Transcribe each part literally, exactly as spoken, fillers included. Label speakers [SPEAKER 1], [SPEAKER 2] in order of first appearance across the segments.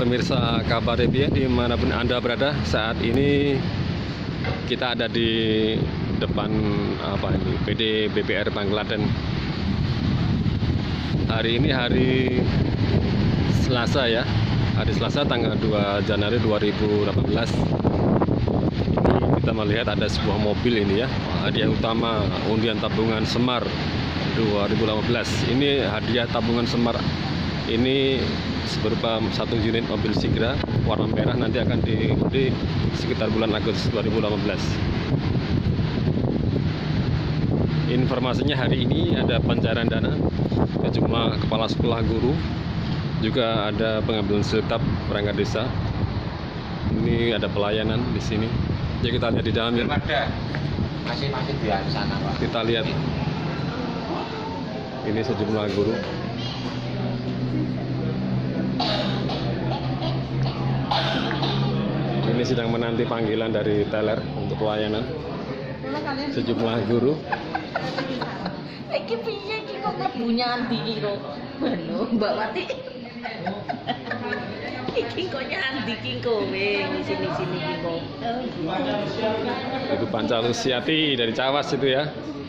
[SPEAKER 1] pemirsa Kabar Review dimanapun Anda berada. Saat ini kita ada di depan apa ini P D B P R Bangladen. Hari ini hari Selasa ya, hari Selasa tanggal dua Januari dua ribu delapan belas. Ini kita melihat ada sebuah mobil ini ya, hadiah utama undian tabungan Semar dua ribu delapan belas. Ini hadiah tabungan Semar ini berupa satu unit mobil Sigra warna merah, nanti akan diundi sekitar bulan Agustus dua ribu delapan belas. Informasinya hari ini ada pencairan dana sejumlah kepala sekolah, guru, juga ada pengambilan siltap perangkat desa. Ini ada pelayanan di sini. Jadi kita lihat di dalam ya.
[SPEAKER 2] Masih masih di sana, Pak.
[SPEAKER 1] Kita lihat ini sejumlah guru. Ini sedang menanti panggilan dari teller untuk pelayanan sejumlah guru.
[SPEAKER 3] Iki piye iki kok mlebunya ndi iki kok? Lho, Mbak Wati. Iki kok nyandi iki kowe sini-sini iki kok.
[SPEAKER 1] Itu Pancalusiati dari Cawas itu ya.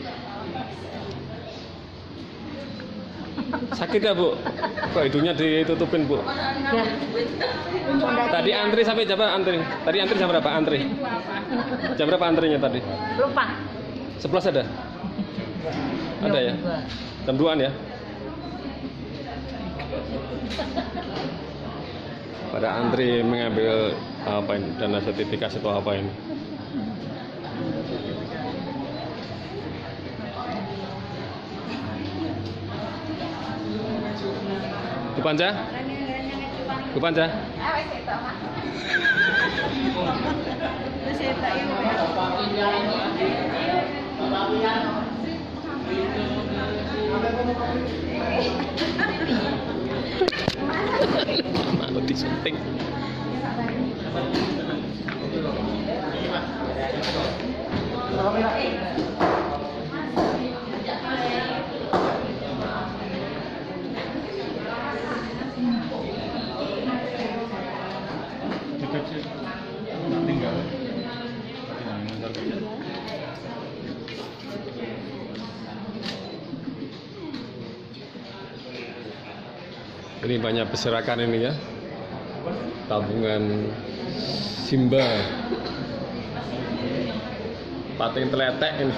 [SPEAKER 1] Sakit ya, Bu? Kok hidungnya ditutupin, Bu?
[SPEAKER 3] Ya.
[SPEAKER 1] Tadi antri sampai jam berapa antri? Tadi antri jam berapa antri? Jam berapa antrinya tadi?
[SPEAKER 3] Lupa.
[SPEAKER 1] sebelas ada? Ada ya? Jam dua-an ya? Pada antri mengambil apa ini? Dana sertifikasi atau apa ini? Bu Panca? Bu Panca? Malu disunting. Ini banyak berserakan ini ya, tabungan Simba, pating teletek ini.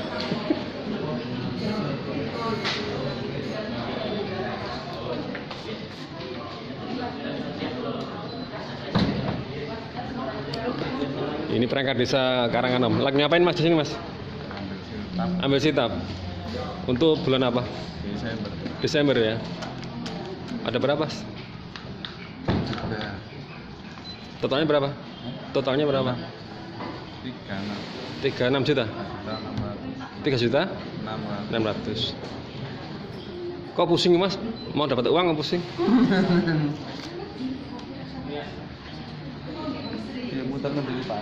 [SPEAKER 1] Ini perangkat desa Karanganom. Lagi ngapain Mas di sini Mas? Ambil siltap. Untuk bulan apa?
[SPEAKER 2] Desember.
[SPEAKER 1] Desember ya. Ada berapa? Totalnya berapa? Totalnya berapa? tiga puluh enam juta. tiga juta? enam ratus. Kok pusing Mas? Mau dapat uang nggak pusing?
[SPEAKER 2] Dia muter dulu Pak.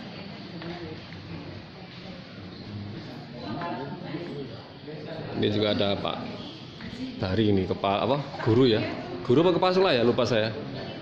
[SPEAKER 1] Ini juga ada Pak Bari ini, kepala apa? Guru ya? Guru apa kepala sekolah ya? Lupa saya.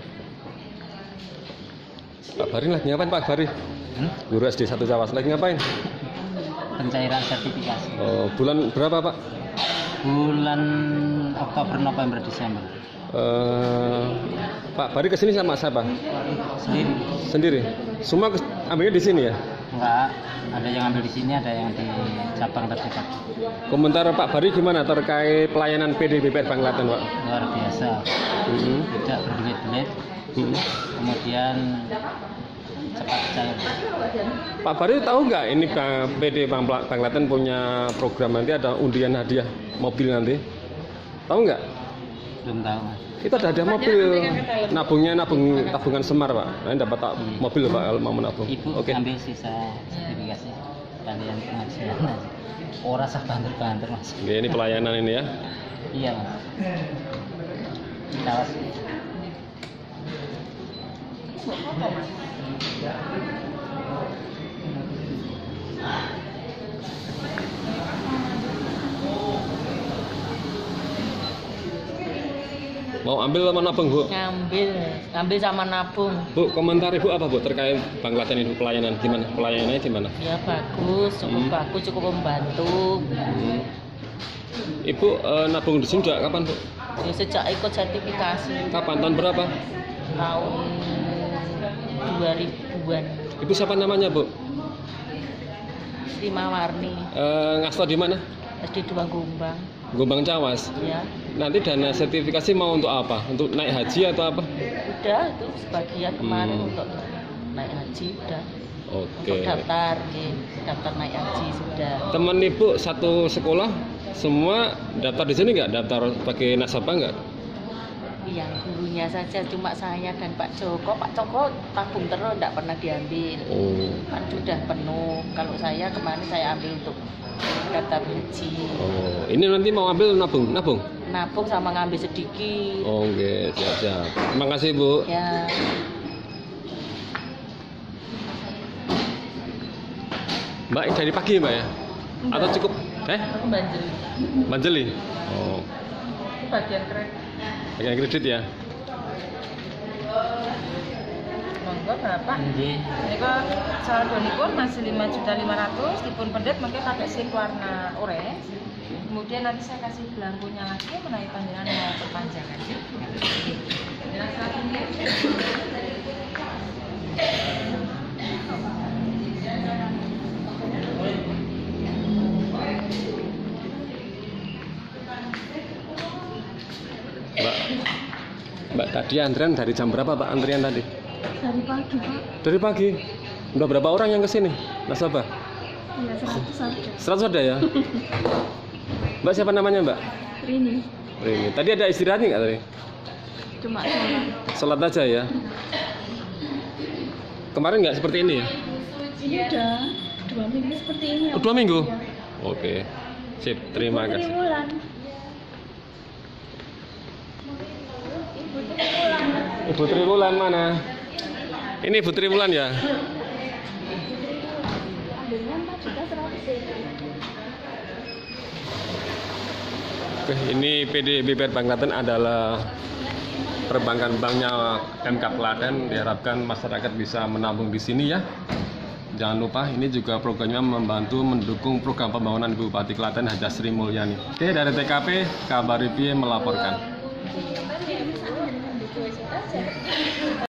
[SPEAKER 1] Pak Bari lagi ngapain Pak Bari?
[SPEAKER 2] Hmm?
[SPEAKER 1] Guru S D satu Cawas lagi ngapain?
[SPEAKER 4] Pencairan sertifikasi.
[SPEAKER 1] Oh, bulan berapa Pak?
[SPEAKER 4] Bulan Oktober, November, Desember.
[SPEAKER 1] Uh, Pak Bari kesini sama siapa?
[SPEAKER 4] Sendiri.
[SPEAKER 1] Sendiri. Semua kes- ambilnya di sini ya?
[SPEAKER 4] Enggak, ada yang ambil di sini, ada yang di cabang terdekat.
[SPEAKER 1] Komentar Pak Bari gimana terkait pelayanan P D B P R Bangladen Pak?
[SPEAKER 4] Luar biasa.
[SPEAKER 1] Mm-hmm.
[SPEAKER 4] Tidak berbelit-belit.
[SPEAKER 1] Mm-hmm.
[SPEAKER 4] Kemudian cepat cair.
[SPEAKER 1] Pak Bari tahu nggak ini P D Bangladen punya program nanti ada undian hadiah mobil nanti? Tahu nggak?
[SPEAKER 4] Belum tahu, Mas.
[SPEAKER 1] Kita ada hadiah mobil, nabungnya nabung tabungan Semar Pak. Nanti dapat tak mobil Pak kalau mau menabung.
[SPEAKER 4] Ibu
[SPEAKER 1] Oke.
[SPEAKER 4] ambil sisa sertifikasi kalian pengajian aja. Ora sah banter-banter, Mas.
[SPEAKER 1] Oke, ini pelayanan ini ya.
[SPEAKER 4] Iya, Mas. Cawas.
[SPEAKER 1] Mau ambil sama nabung, Bu?
[SPEAKER 3] Ngambil, ngambil sama nabung.
[SPEAKER 1] Bu, komentar Ibu apa, Bu, terkait Bank Klaten itu pelayanan gimana? Pelayanannya gimana?
[SPEAKER 3] Ya bagus, cukup
[SPEAKER 1] Hmm.
[SPEAKER 3] bagus, cukup membantu.
[SPEAKER 1] Hmm. Ibu eh, nabung di sini juga kapan, Bu?
[SPEAKER 3] Ya, sejak ikut sertifikasi
[SPEAKER 1] Kapan? Tahun berapa?
[SPEAKER 3] tahun dua ribuan.
[SPEAKER 1] Ibu siapa namanya, Bu?
[SPEAKER 3] Sri Mawarni,
[SPEAKER 1] Eh, ngasto di mana?
[SPEAKER 3] S D dua Gombang.
[SPEAKER 1] Gombang Cawas.
[SPEAKER 3] Ya,
[SPEAKER 1] Nanti dana sertifikasi mau untuk apa? Untuk naik haji atau apa?
[SPEAKER 3] udah itu sebagian kemarin
[SPEAKER 1] Hmm.
[SPEAKER 3] untuk naik haji udah.
[SPEAKER 1] Oke.
[SPEAKER 3] Untuk daftar, ya, daftar naik haji sudah.
[SPEAKER 1] Teman Ibu satu sekolah semua daftar di sini nggak? Daftar pakai nasabah nggak?
[SPEAKER 3] Yang gurunya saja cuma saya dan Pak Joko. Pak Joko tabung terus tidak pernah diambil.
[SPEAKER 1] Oh.
[SPEAKER 3] Kan sudah penuh. Kalau saya kemarin saya ambil untuk daftar haji.
[SPEAKER 1] Oh, ini nanti mau ambil nabung, nabung.
[SPEAKER 3] Nabung sama ngambil sedikit.
[SPEAKER 1] Oke, siap-siap. Terima kasih, Bu.
[SPEAKER 3] Ya.
[SPEAKER 1] Mbak dari pagi, Mbak ya? Atau cukup? Eh,
[SPEAKER 3] Aku banjir.
[SPEAKER 1] Manjeli. Oh,
[SPEAKER 3] Bagian kredit.
[SPEAKER 1] bagian kredit ya.
[SPEAKER 3] Monggo berapa?
[SPEAKER 4] Nggih.
[SPEAKER 5] Ini kok saldonipun masih lima juta lima ratus dipun pendet mungkin pakai sim warna orange. Kemudian nanti saya kasih belangkunya lagi menaik panjangan mau perpanjangan. Jelas lagi nih.
[SPEAKER 1] Mbak, Mbak tadi antrian dari jam berapa, Pak? Antrian tadi?
[SPEAKER 6] Dari pagi, Pak.
[SPEAKER 1] Dari pagi. Udah berapa orang yang kesini? Nasabah?
[SPEAKER 6] Iya, seratus saja.
[SPEAKER 1] Seratus ada ya? Mbak siapa namanya, Mbak?
[SPEAKER 6] Rini,
[SPEAKER 1] Rini. Tadi ada istirahat nggak tadi?
[SPEAKER 6] cuma sholat.
[SPEAKER 1] Sholat aja ya. Kemarin nggak seperti ini ya?
[SPEAKER 6] Ini udah dua minggu seperti ini.
[SPEAKER 1] Oh, dua minggu? Oke. Sip, terima
[SPEAKER 6] Ibu
[SPEAKER 1] kasih.
[SPEAKER 6] Triwulan. Ibu Triwulan.
[SPEAKER 1] Ibu Triwulan mana? Ini Ibu Triwulan ya?
[SPEAKER 6] Ambilnya empat juta seratus ribu.
[SPEAKER 1] Oke, ini P D B P R Bank Klaten adalah perbankan banknya M K Klaten. Diharapkan masyarakat bisa menabung di sini ya. Jangan lupa ini juga programnya membantu mendukung program pembangunan Bupati Klaten Haja Sri Mulyani. Oke, dari T K P Kabar Review melaporkan.